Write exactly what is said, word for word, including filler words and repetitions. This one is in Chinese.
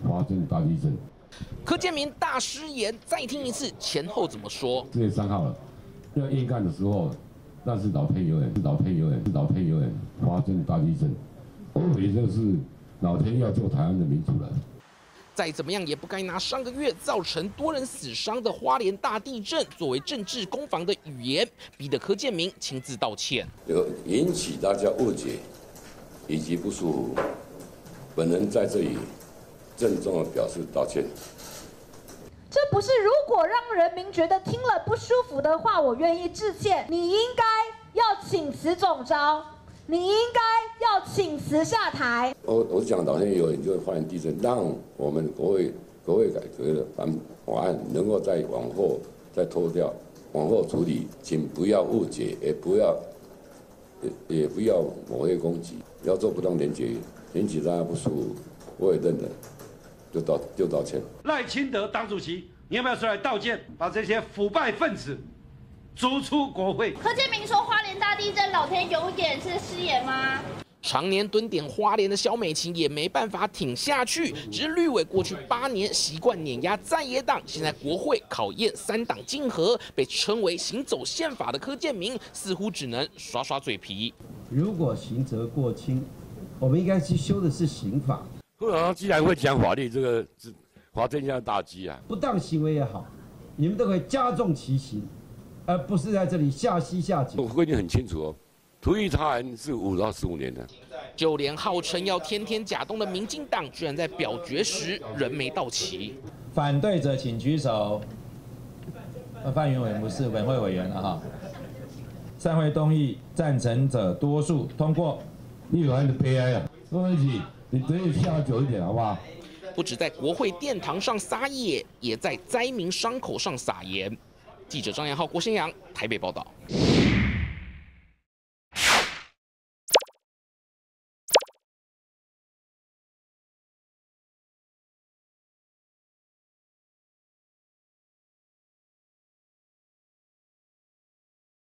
发生大地震。 柯建铭大失言，再听一次前后怎么说？ 四月三号了，要硬干的时候，那是老天有眼，是老天有眼，是老天有眼发生大地震。我以为这是老天要救台湾的民主了。 再怎么样也不该拿上个月造成多人死伤的花莲大地震作为政治攻防的语言，逼得柯建铭亲自道歉， 有引起大家误解以及不舒服，本人在这里郑重的表示道歉。 这不是如果让人民觉得听了不舒服的话，我愿意致歉。你应该要请辞总召。 你应该要请辞下台。 我我讲老天有眼，就是花莲地震，让我们国会国会改革的法法案能够再往后再拖掉，往后处理，请不要误解，也不要也也不要抹黑攻击，要做不当连结，引起大家不舒服，我也认了，就道就道歉。 赖清德党主席，你要不要出来道歉，把这些腐败分子 逐出国会。 柯建铭说，花莲大地震，老天有眼是失言吗？ 常年蹲点花莲的萧美琴也没办法挺下去。只是绿委过去八年习惯碾压在野党，现在国会考验三党竞合，被称为行走宪法的柯建铭，似乎只能耍耍嘴皮。 如果刑责过轻，我们应该去修的是刑法。 共产党既然会讲法律，这个罚天下大稽啊！ 不当行为也好，你们都可以加重其刑。 而不是在这里下西下井。 我规定很清楚哦，图意他人是五到十五年的。 就连号称要天天假动的民进党，居然在表决时人没到齐。 反对者请举手。范云委员不是本会委员了哈。散会动议，赞成者多数通过。 立法院的悲哀啊！郭文启，你可以下久一点好不好？ 不止在国会殿堂上撒野，也在灾民伤口上撒盐。记者张彦浩、郭先阳台北报道。